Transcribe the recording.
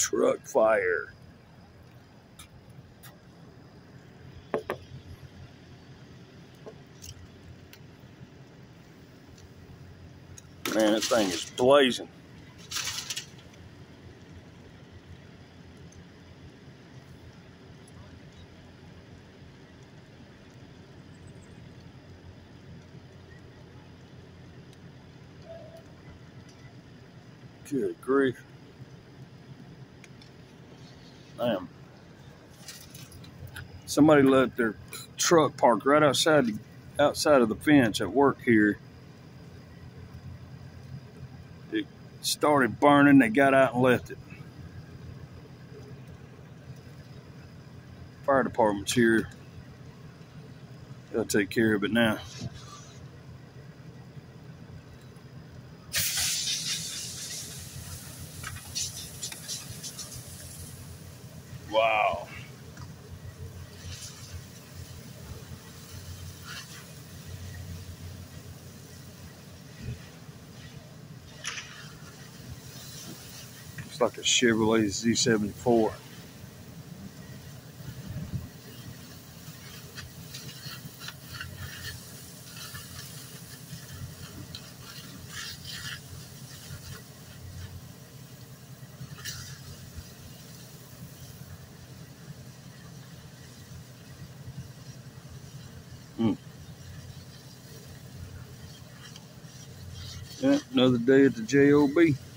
truck fire. Man, this thing is blazing. Good grief. Damn. Somebody let their truck parked right outside of the fence at work here. It started burning. They got out and left it. Fire department's here. They'll take care of it now. Wow. It's like a Chevrolet Z74. Yeah, another day at the JOB.